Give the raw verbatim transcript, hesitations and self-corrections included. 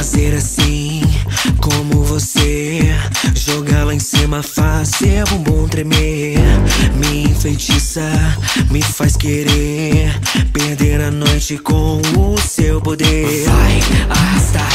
fazer assim como você, jogar lá em cima, fazer bumbum tremer. Me enfeitiça, me faz querer perder a noite com o seu poder. Vai arrastar,